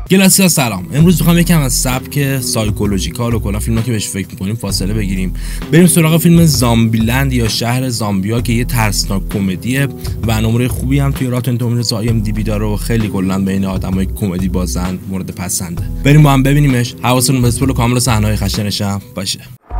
گلاسیا سلام. امروز میخوام یکم از سبک سایکولوژیکال و کلا فیلم‌ها که بهش فکر می‌کنیم فاصله بگیریم. بریم سراغ فیلم زامبیلند یا شهر زامبیا که یه ترسناک کمدیه و نمره خوبی هم توی راتن تومیتوز IMDb داره و خیلی کلا بین آدمای کمدی بازن مورد پسنده. بریم با هم ببینیمش. حواستون به اسپول کامل صحنه‌های خشنش هم باشه.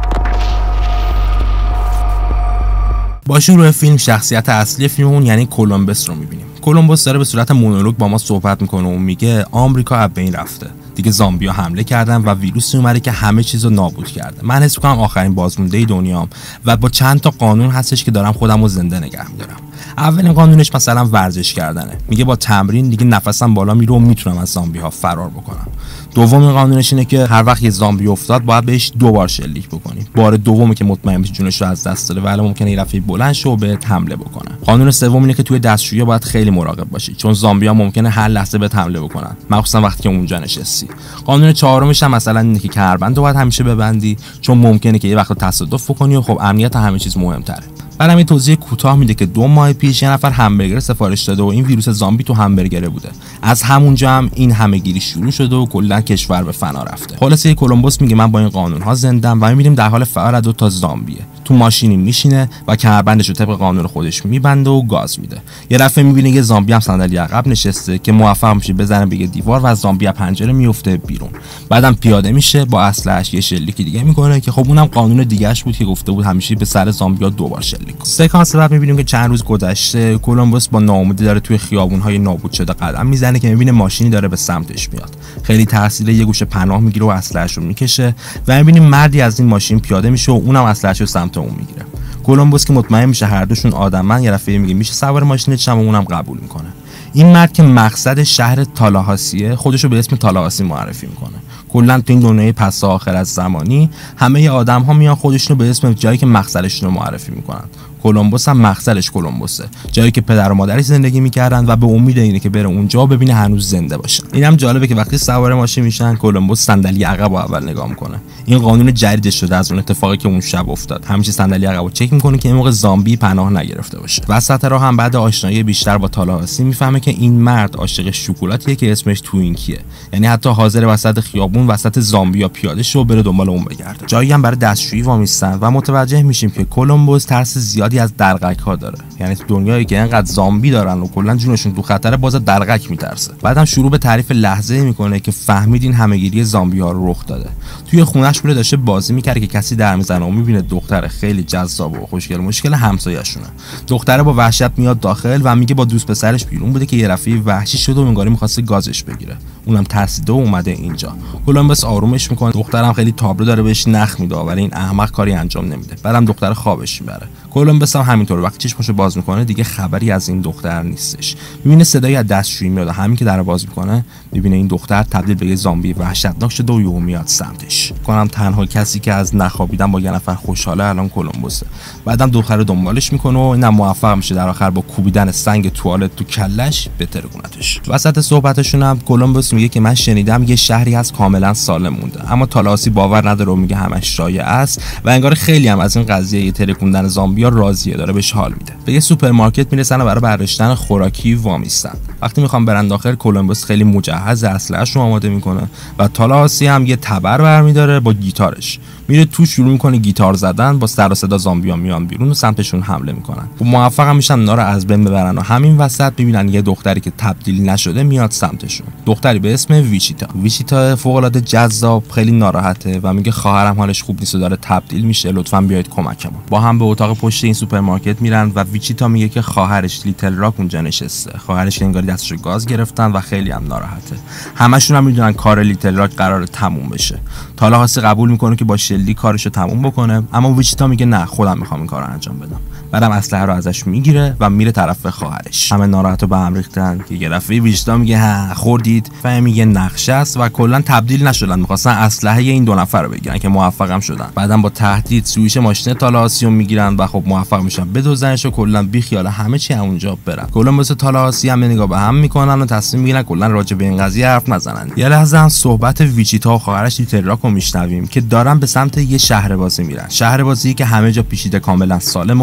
با شروع فیلم شخصیت اصلی فیلممون یعنی کولومبوس رو می‌بینیم. کولومبوس داره به صورت مونولوگ با ما صحبت میکنه و میگه آمریکا از بین رفته. دیگه زامبیا حمله کردن و ویروسی اومده که همه چیزو نابود کرده. من حس می‌کنم آخرین بازمونده دنیام و با چند تا قانون هستش که دارم خودمو زنده نگه می‌دارم. اولین قانونش مثلا ورزش کردنه. میگه با تمرین دیگه نفسم بالا میره و میتونم از زامبی‌ها فرار بکنم. دومین قانونش اینه که هر وقت یه زامبی افتاد باید بهش 2 بار شلیک بکنی. بار دومی که مطمئن بشی جونش رو از دست داده ولی ممکنه یه دفعه بلند شه و بهت حمله بکنه. قانون سوم اینه که توی دستشویی باید خیلی مراقب باشی چون زامبی‌ها ممکنه هر لحظه بهت حمله بکنن، مخصوصا وقتی که اونجا نشستی. قانون چهارمش هم مثلا اینه که کمربند رو باید همیشه ببندی چون ممکنه که یه وقت تصادف بکنی و خب امنیت همه چیز مهم‌تره. بعدم یه توضیح کوتاه میده که 2 ماه پیش یه نفر همبرگر سفارش داده و این ویروس زامبی تو همبرگره بوده. از همونجا هم این همه‌گیری شروع شده و کلا کشور به فنا رفته. خلاصه کولومبوس میگه من با این قانون‌ها زندم و می‌بینیم در حال فرار از 2 تا زامبیه. تو ماشینی میشینه و کمربندش رو طبق قانون خودش میبنده و گاز میده. یه دفعه میبینه یه زامبی هم صندلی عقب نشسته که موفق میشه بزنه به یه دیوار و از زامبی از پنجره میفته بیرون. بعدم پیاده میشه با اسلحه‌اش یه شلیکی دیگه میکنه که خب اونم قانون دیگه‌اش بود که گفته بود همیشه به سر زامبیا 2 بار شلیک. سکانس بعد میبینیم که چند روز گذشته کولومبوس با ناامیدی داره توی خیابون‌های نابود شده قدم میزنه که میبینه ماشینی داره به سمتش میاد. خیلی ترسیده یه گوشه پناه میگیره و اسلحه‌اش رو میکشه و میبینیم مردی از این ماشین پیاده میشه و اونم اسلحه‌اش رو سمت اون میگیره. کولومبوس که مطمئن میشه هر دوشون آدمن یه دفعه میگه میشه سوار ماشین چم و اونم قبول میکنه. این مرد که مقصد شهر تالاهاسیه خودشو به اسم تالاهاسی معرفی میکنه. کلا تو این دنیای پس آخر از زمانی همه آدم‌ها میان خودشونو به اسم جایی که مقصدشون رو معرفی میکنن. کولومبوس هم مقصدش کولومبوسه، جایی که پدر و مادرش زندگی میکردن و به امید اینه که بره اونجا ببینه هنوز زنده باشن. اینم جالبه که وقتی سوار ماشین میشن کولومبوس صندلی عقب رو اول نگاه میکنه. این قانون جدیدش شده از اون اتفاقی که اون شب افتاد. همیشه صندلی عقب رو چک میکنه که این موقع زامبی پناه نگرفته باشه. وسط راه هم بعد آشنایی بیشتر با تالاهاسی میفهمه که این مرد عاشق شکلاتیه که اسمش توینکیه. یعنی حتی حاضر وسط خیابون وسط زامبیا پیاده شه و بره دنبال اون بگرده. جایی هم برای دستشویی وامیستن و متوجه میشیم که کولومبوس ترس زیادی از دلقک‌ها داره. یعنی تو دنیایی که اینقدر زامبی دارن و کلا جونشون تو خطره باز دلقک میترسه. بعدم شروع به تعریف لحظه‌ای میکنه که فهمید این همه‌گیری زامبی‌ها رو رخ داده. توی خونه‌اش بوده داشته بازی میکرده که کسی در میزنه و میبینه دختر خیلی جذاب و خوشگل مشکل همسایه‌شونه. دختره با وحشت میاد داخل و میگه با دوست پسرش بیرون بوده که یه رفیق وحشی شده و انگاری می‌خواسته گازش بگیره. اونم ترسیده و اومده اینجا. کولومبوس آرومش میکنه. دخترم خیلی تابلو داره بهش نخ میده ولی این احمق کاری انجام نمیده. بعدم دختر خوابش میبره. کولومبوس هم همینطور وقتی چشمشو باز میکنه دیگه خبری از این دختر نیستش. میبینه صدایی از دستشویی میاد. همین که در باز میکنه میبینه این دختر تبدیل به یه زامبی وحشتناک شده و یهو میاد سمتش. کنم تنها کسی که از نخوابیدن با یه نفر خوشحاله الان کولومبوسه. بعدم دختر رو دنبالش میکنه و اینم موفق میشه در آخر با کوبیدن سنگ توالت تو کلش بترکونتش. وسط صحبتشون هم کولومبوس میگه که من شنیدم یه شهری هست کاملا سالم مونده، اما تالاهاسی باور نداره و میگه همش شایعه است و انگار خیلی هم از این قضیه ترکوندن زامبیا راضیه، داره بهش حال میده. به یه سوپرمارکت میرسن و برای برداشتن خوراکی وامیستن. وقتی میخوام برن داخل کولومبوس خیلی مجهز اسلحه‌اش رو آماده میکنه و تالاهاسی هم یه تبر برمیداره با گیتارش. میره تو شروع میکنه گیتار زدن، با سر و صدا زامبیا میان بیرون و سمتشون حمله میکنن. و موفق هم میشن اونا رو از بین ببرن و همین وسط میبینن یه دختری که تبدیل نشده میاد سمتشون. دختری به اسم ویچیتا فوق العاده جذاب، خیلی ناراحته و میگه خواهرم حالش خوب نیست و داره تبدیل میشه، لطفاً بیاید کمکمون. با هم به اتاق پشت این سوپرمارکت میرن و ویچیتا میگه که خواهرش لیتل راک اونجا نشسته. خواهرش انگاری دستشو گاز گرفتن و خیلی هم ناراحته. همشون هم میدونن کار لیتل راک قراره تموم بشه. تالاهاسی قبول میکنه که با شلیک کارشو تموم بکنه، اما ویچیتا میگه نه خودم میخوام این کارو انجام بدم. بعدم اسلحه رو ازش میگیره و میره طرف خواهرش. همه ناراحت و به هم ریختن که یه دفعه ویچیتا میگه ها خوردید، فهمی یه نقشه است و کلا تبدیل نشدن، میخواستن اسلحه این 2 نفر رو بگیرن که موفقم شدن. بعدم با تهدید سویش ماشین تالاهاسی رو میگیرن و خب موفق میشن بدوزنش و کلا بی خیال همه چی اونجا برن. کولومبوس تالاهاسی هم نگاه به هم میکنن و تصمیم میگیرن کلا راجع به این قضیه حرف نزنن. یه لحظه هم صحبت ویچیتا و خواهرش لیتل راک رو میشنویم که دارن به سمت یه شهر بازی میرن. شهر بازی که همه جا پیچیده، کاملا سالم و هیچ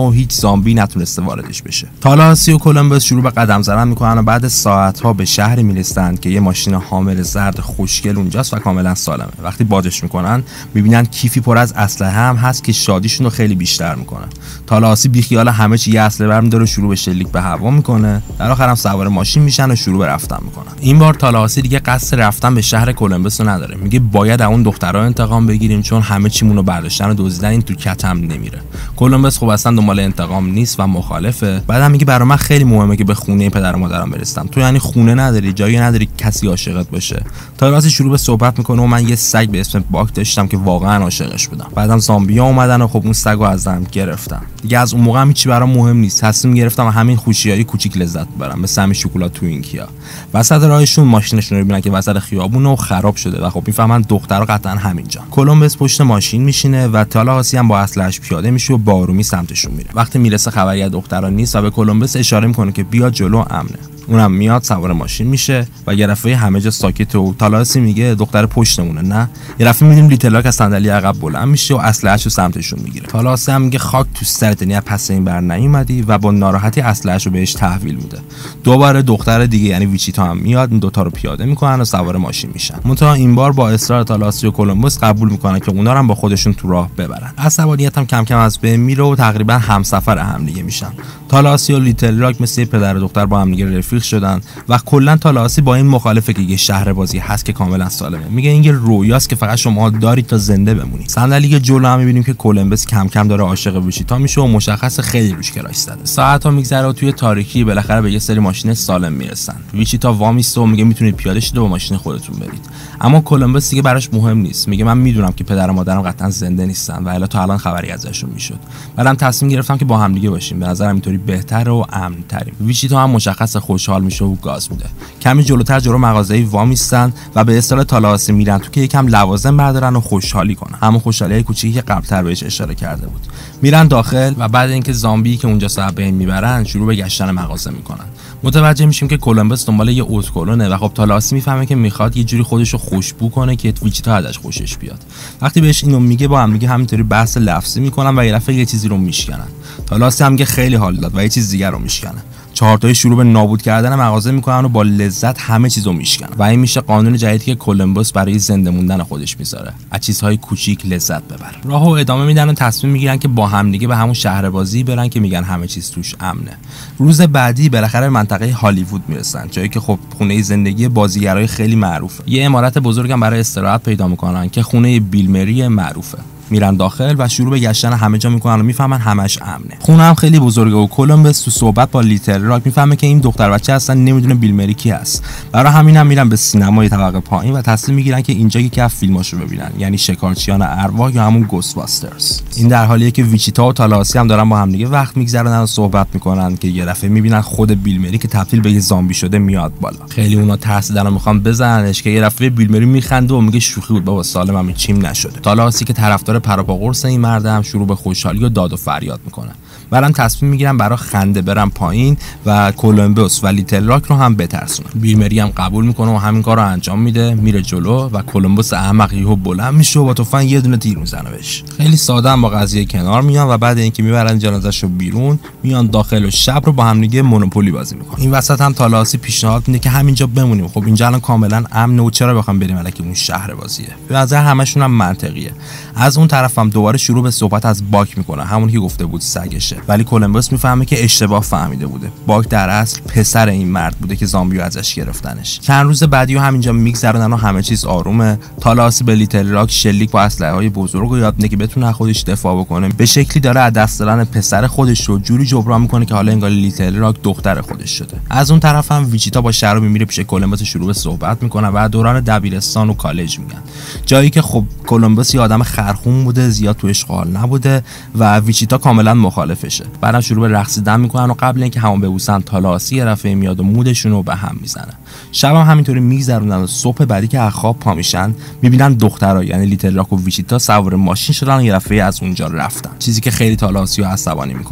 زامبی نتونسته واردش بشه. تالاسی و کولومبوس شروع به قدم زدن میکنن و بعد ساعت‌ها به شهری میرسن که یه ماشین حامل زرد خوشگل اونجاست و کاملا سالمه. وقتی بازش میکنن میبینن کیفی پر از اسلحه هم هست که شادیشون رو خیلی بیشتر میکنه. تالاسی بیخیال همه چی یه اسلحه برمی‌داره و شروع به شلیک به هوا میکنه. در آخر هم سوار ماشین میشن و شروع به رفتن میکنن. این بار تالاسی دیگه قصد رفتن به شهر کولومبوس نداره. میگه باید اون دخترها انتقام بگیریم چون همه چیمون رو برداشتن و دزدیدن، این تو کتم نمیره. کولومبوس خب اصلا دنبال انتقام نیست و مخالفه. بعدم میگه برای من خیلی مهمه که به خونه پدر و مادرم برسم. تو یعنی خونه نداری، جایی نداری کسی عاشقت باشه. تالاسی شروع به صحبت میکنه و من یه سگ به اسم باک داشتم که واقعا عاشقش بودم. بعدم زامبیا اومدن و خب اون سگو ازم گرفتن. دیگه از اون موقع هم هیچی برام مهم نیست. تصمیم گرفتم همین خوشیای کوچیک لذت ببرم، مثل همین شکلات تو اینکیا. وسط راهشون ماشینشون رو میبینن که وسط خیابون و خراب شده و خب میفهمن دخترها قطعا همینجا. کولومبوس پشت ماشین میشینه و تالاسی هم با اسلحه‌اش پیاده میشه و با آرومی سمتشون میره. وقتی میرسه خبری از دخترها نیست و به کولومبوس اشاره میکنه که بیا جلو، امنه. اونم میاد سوار ماشین میشه و یه دفعه همه جا ساکته و تالاسی میگه دختر پشتمونه. نه، یه دفعه میبینیم لیتلاک از صندلی عقب بلند میشه و اسلحه‌اشو سمتشون میگیره. تالاسی هم میگه خاک تو سرت، یعنی پس این بر نیومدی، و با ناراحتی اسلحه‌اشو بهش تحویل میده. دوباره دختر دیگه یعنی ویچیتا هم میاد، این دوتا رو پیاده میکنن و سوار ماشین میشن. منتها این بار با اصرار تالاسی و کولومبوس قبول میکنن که اونا رو هم با خودشون تو راه ببرن. عصبانیت هم کم کم از بین میره و تقریبا همسفر هم دیگه میشن. تالاسی و لیتلاک مثل پدر و دختر با هم دیگه رفیق شدن و کلا تالاسی با این مخالفه که یه شهر بازی هست که کاملا سالمه. میگه این یه رویاست که فقط شما دارید تا زنده بمونید. صندلی جلو هم میبینیم که کولومبوس کم کم داره عاشق ویچیتا میشه و مشخص خیلی روش کراش زده. ساعت‌ها میگذره و توی تاریکی بالاخره به یه سری ماشین سالم میرسن. ویچیتا وامیسته و میگه میتونید پیاده شید و با ماشین خودتون برید. اما کولومبوس دیگه براش مهم نیست. میگه من میدونم که پدر و مادرم قطعا زنده نیستن و الا تا الان خبری ازشون میشد. بعدم تصمیم گرفتم که با هم دیگه باشیم. به نظرم اینطوری بهتره و امن‌تریم. ویچیتا هم مشخص خوشحال میشه و گاز میده. کمی جلوتر جلو مغازه‌ای وامیستن و به اصطلاح تالاسی میرن تو که یکم لوازم بردارن و خوشحالی کنن. همون خوشحالیای کوچیکی که قبل‌تر بهش اشاره کرده بود. میرن داخل و بعد اینکه زامبی که اونجا صاحب این میبرن شروع به گشتن مغازه میکنن. متوجه میشیم که کولومبوس دنبال یه اتوکلونه و خب تالاسی میفهمه که میخواد یه جوری خودشو خوشبو کنه که ویچیتا ازش خوشش بیاد. وقتی بهش اینو میگه با هم دیگه همینطوری بحث لفظی میکنن و یه دفعه یه چیزی رو میشکنن. تالاسی هم میگه خیلی حال داد و یه چیز دیگه رو میشکنه. چهارتایی شروع به نابود کردن مغازه میکنن و با لذت همه چیزو میشکنن و این میشه قانون جدیدی که کولومبوس برای زنده موندن خودش میذاره. از چیزهای کوچیک لذت ببر. راهو ادامه میدن و تصمیم میگیرن که با هم دیگه به همون شهر بازی برن که میگن همه چیز توش امنه. روز بعدی بالاخره به منطقه هالیوود میرسن، جایی که خب خونه زندگی بازیگرای خیلی معروفه. یه عمارت بزرگم برای استراحت پیدا میکنن که خونه بیل مری معروفه. میرن داخل و شروع به گشتن همه جا میکنن و میفهمن همش امنه. خونه هم خیلی بزرگه و کولومبوس تو صحبت با لیتلاک میفهمه که این دختر بچه اصلا نمیدونه بیل مری کی هست. برای همین هم میرن به سینمای طبقه پایین و تصمیم میگیرن که اینجا یکی از فیلماشو ببینن، یعنی شکارچیان ارواح یا همون گوستباسترز. این در حالیه که ویچیتا و تالاسی هم دارن با هم دیگه وقت میگذرونن و صحبت میکنن که یه دفعه میبینن خود بیل مری که تبدیل به یه زامبی شده میاد بالا. خیلی اونا ترسیدن و میخوان بزننش که یه دفعه بیل مری میخنده و میگه شوخی بود بابا، سالم هم چیم نشده. تالاسی که طرفدار پروپاگورس این مرد هم شروع به خوشحالی و داد و فریاد میکنه. بعدم تصمیم میگیرن برای خنده برن پایین و کولومبوس و لیتلاک رو هم بترسونن. بیل مری هم قبول میکنه و همین کارو انجام میده. میره جلو و کولومبوس احمق یهو بلند میشه و با تفنگ یه دونه تیر میزنه بهش. خیلی ساده هم با قضیه کنار میان و بعد اینکه میبرن جنازه‌شو بیرون میان داخل و شب رو با هم دیگه مونوپولی بازی میکنن. این وسط هم تالاسی پیشنهاد میده که همینجا بمونیم. خب اینجا الان کاملا امن و چرا بخوام بریم الکی اون شهر بازیه. به نظر همشون هم منطقیه. از اون طرف هم دوباره شروع به صحبت از باک میکنه، همون که گفته بود سگشه. ولی کولومبوس میفهمه که اشتباه فهمیده بوده. باک در اصل پسر این مرد بوده که زامبیو ازش گرفتنش. چند روز بعدی همینجا میگذرونن و همه چیز آرومه. تالاسی به لیتلاک شلیک با اسلحه‌های بزرگ و یاد میده که بتونه خودش دفاع بکنه. به شکلی داره از دست دادن پسر خودش رو جوری جبران میکنه که حالا انگار لیتلاک دختر خودش شده. از اون طرف هم ویچیتا با شرابی میره پیش کولومبوس شروع به صحبت میکنه و دوران دبیرستان و کالج میگن. جایی که خب کولومبوس یه آدم خرخون بوده، زیاد تو اشغال نبوده و ویچیتا کاملا مخالفشه. بعدم شروع به رقصیدن میکنن و قبل اینکه همون ببوسن تالاسی یه دفعه میاد و مودشون رو به هم میزنه. شب هم همینطوری میگذرونن و صبح بعدی که از خواب پا میشن میبینن دخترها یعنی لیتلاک و ویچیتا سوار ماشین شدن و یه دفعه از اونجا رفتن، چیزی که خیلی تالاسی رو عصبانی میکنه.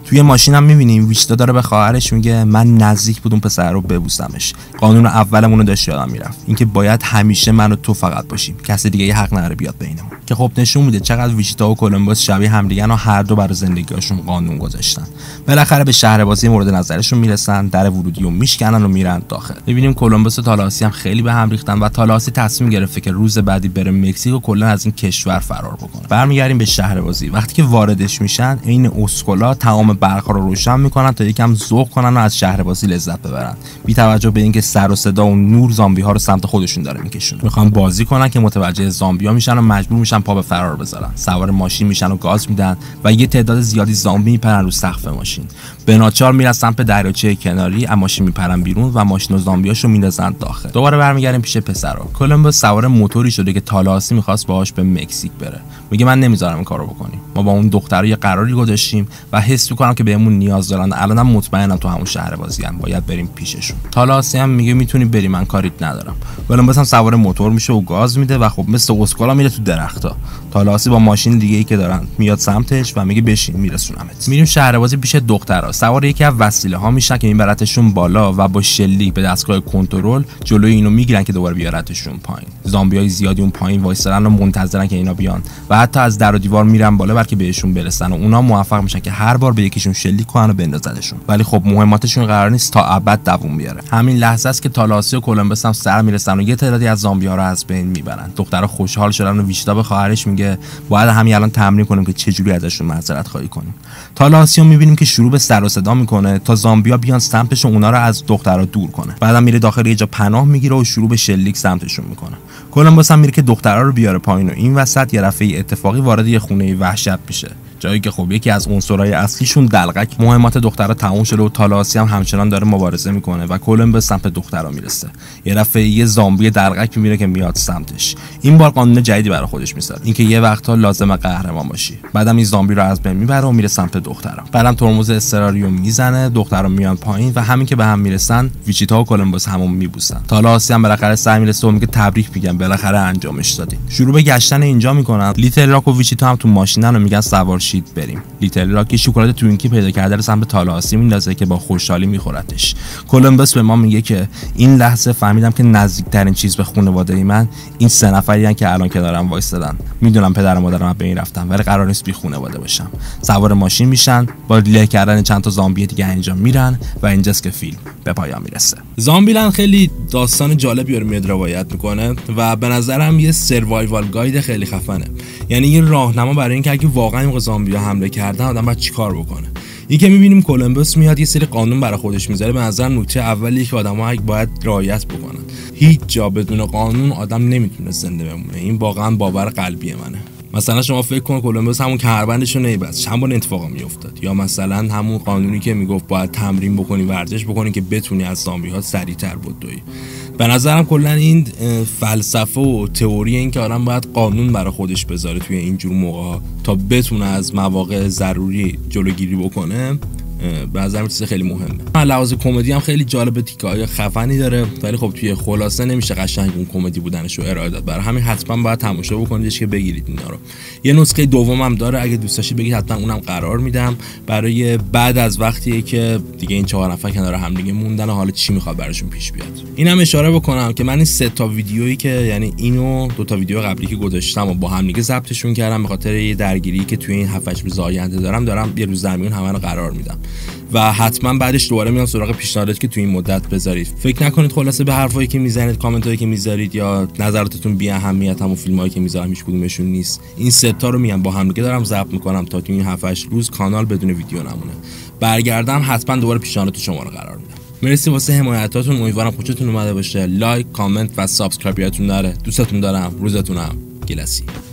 توی ماشین هم می‌بینیم ویچتا داره به خواهرش میگه من نزدیک بودم پسر رو ببوسمش. قانون اولمون رو داشت یادم میرفت، اینکه باید همیشه من و تو فقط باشیم، کسی دیگه حق نداره بیاد بینمون. که خب نشون میده چقدر ویچتا و کولومبوس شبیه همدیگن و هر دو برای زندگیشون قانون گذاشتن. بالاخره به شهر بازی مورد نظرشون میرسن، در ورودی رو میشکنن و میرن داخل. می‌بینیم کولومبوس و تالاسی هم خیلی به هم ریختن و تالاسی تصمیم گرفته که روز بعدی بره مکزیک و کلا از این کشور فرار بکنه. برمیگردیم به شهر بازی. وقتی که واردش میشن عین اسکولا تمام برق‌ها رو روشن میکنن تا یکم ذوق کنن و از شهر بازی لذت ببرن، بی توجه به اینکه سر و صدا و نور زامبی‌ها رو سمت خودشون داره میکشونه. میخوان بازی کنن که متوجه زامبی‌ها میشن و مجبور میشن پا به فرار بذارن. سوار ماشین میشن و گاز میدن و یه تعداد زیادی زامبی میپرن رو سقف ماشین. به ناچار میرن سمت دریاچه کناری، از ماشین میپرن بیرون و ماشین و زامبیاشو میندازن داخل. دوباره برمیگردیم پیش پسرا. کولومبوس سوار موتوری شده که تالاسی میخواست باهاش به مکزیک بره. میگه من نمیذارم این کارو بکنیم. ما با اون دخترا یه قراری گذاشتیم و حس میکنم که بهمون نیاز دارن. الانم مطمئنم تو همون شهر بازی ان، باید بریم پیششون. تالاسی هم میگه میتونی بری، من کاریت ندارم. کولومبوس هم سوار موتور میشه و گاز میده و خب مثل اسکولا میره تو درختا. تالاسی با ماشین دیگه‌ای که دارن میاد سمتش و میگه بشین میرسونمت. میریم شهر بازی پیش دخترا. سوار یکی از وسیله ها میشن که میبرتشون بالا و با شلیک به دستگاه کنترل جلوی اینو میگیرن که دوباره بیارتشون پایین. زامبیای زیادی اون پایین وایسادن و منتظرن که اینا بیان و حتی از در و دیوار میرن بالا بلکه بهشون برسن و اونا موفق میشن که هر بار به یکیشون شلیک کنن و بندازنشون. ولی خب مهماتشون قرار نیست تا ابد دووم بیاره. همین لحظه است که تالاسی و کولومبوس هم سر میرسن و یه تعدادی از زامبی‌ها رو از بین میبرن. دخترها خوشحال شدن و ویچتا به خواهرش میگه باید همین الان تمرین کنیم که چه جوری ازشون معذرت خواهی کنیم. تالاسی رو میبینیم که شروع به سر و صدا میکنه تا زامبیا بیان سمتش و اونا رو از دخترها دور کنه. بعدم میره داخل یه جا پناه میگیره و شروع به شلیک سمتشون میکنه. کولومبوس هم میره که دخترها رو بیاره پایین و این وسط یه رفعی اتفاقی وارد یه خونه وحشت میشه، جایی که خب یکی از عنصرهای اصلیشون دلقک. مهمات دخترها تموم شده و تالاسی هم همچنان داره مبارزه میکنه و کولومبوس سمت دخترها میرسه. یه دفعه یه زامبی دلقک میره که میاد سمتش. این بار قانون جدیدی برای خودش میذاره، اینکه یه وقتا لازمه قهرمان باشی. بعدم این زامبی رو از بین میبره و میره سمت دخترها. بعدم ترمز اضطراریو میزنه، دخترها میان پایین و همین که به هم میرسن ویچیتا و کولومبوس همون میبوسن. تالاسی هم بالاخره سر میرسه و میگه تبریک میگم، بالاخره انجامش دادین. شروع به گشتن اینجا میکنن. لیتل راک و ویچیتا هم تو ماشینن و میگن سوار شید بریم. لیتل راک شکلات توینکی پیدا کرده رو سمت تالاسی میندازه که با خوشحالی میخورتش. کولومبوس به ما میگه که این لحظه فهمیدم که نزدیکترین چیز به خانواده من این 3 نفریان که الان کنارم وایسادن. میدونم پدر و مادرم به این رفتن ولی قرار نیست بی خانواده باشم. سوار ماشین میشن، با له کردن چند تا زامبی دیگه اینجا میرن و اینجاست که فیلم به پایان میرسه. زامبیلند خیلی داستان جالبی رو میاد روایت میکنه و به نظرم یه سروایوال گاید خیلی خفنه. یعنی یه راهنما برای اینکه اگه واقعا این زامبی‌ها حمله کردن آدم باید چیکار بکنه. این که میبینیم کولومبوس میاد یه سری قانون برای خودش میذاره. به نظر نکته اولیه که آدم‌ها باید رعایت بکنن. هیچ جا بدون قانون آدم نمیتونه زنده بمونه. این واقعا باور قلبی منه. مثلا شما فکر کن کولومبوس همون کمربندشو نمیبست، چند بار اتفاقا میافتاد. یا مثلا همون قانونی که میگفت باید تمرین بکنی، ورزش بکنی که بتونی از زامبی‌ها سریعتر بدوی. به نظرم کلا این فلسفه و تئوری این که آدم باید قانون برای خودش بذاره توی اینجور موقع‌ها تا بتونه از مواقع ضروری جلوگیری بکنه، به نظرم چیز خیلی مهمه. لحاظ کمدی هم خیلی جالب، تیکه‌های خفنی داره ولی خب توی خلاصه نمیشه قشنگ اون کمدی بودنش رو ارائه داد. برای همین حتما باید تماشا بکنیدش که بگیرید اینا رو. یه نسخه دومم داره، اگه دوست داشتید بگید حتما اونم قرار میدم برای بعد از وقتی که دیگه این 4 نفر کنار هم دیگه موندن و حالا چی میخواد براشون پیش بیاد. اینم اشاره بکنم که من این 3 تا ویدیویی که یعنی اینو 2 تا ویدیو قبلی که گذاشتم و با هم دیگه ضبطشون کردم به خاطر یه درگیری که توی این 7-8 روز آینده دارم یه روز زمین همه رو قرار میدم و حتما بعدش دوباره میام سراغ پیشنهاداتی که توی این مدت بذارید. فکر نکنید خلاصه به حرفایی که میزنید، کامنتایی که میذارید یا نظراتتون بی اهمیت هم و فیلمایی که میذارم هیچ کدومشون نیست. این 3 تا رو میام با هم دیگه دارم ضبط میکنم تا توی این 7-8 روز کانال بدون ویدیو نمونه. برگردم حتما دوباره پیشنهادات شما رو قرار میدم. مرسی واسه حمایتاتون، امیدوارم خوشتون اومده باشه. لایک، کامنت و سابسکرایب یادتون نره. دوستتون دارم. روزتونم گلسی.